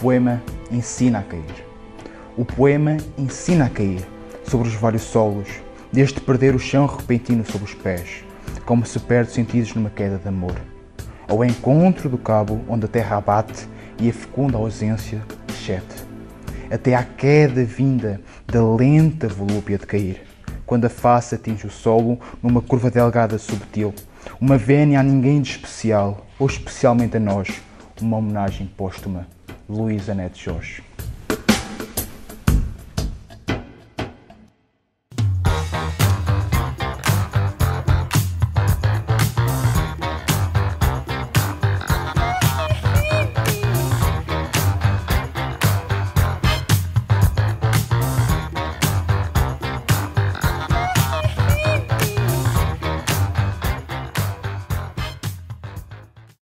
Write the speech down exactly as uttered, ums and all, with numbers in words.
poema ensina a cair. O poema ensina a cair sobre os vários solos, desde perder o chão repentino sob os pés, como se perde sentidos numa queda de amor, ao encontro do cabo onde a terra abate e a fecunda ausência excede, até à queda vinda da lenta volúpia de cair, quando a face atinge o solo numa curva delgada subtil, uma vénia a ninguém de especial, ou especialmente a nós, uma homenagem póstuma. Luísa Neto Jorge.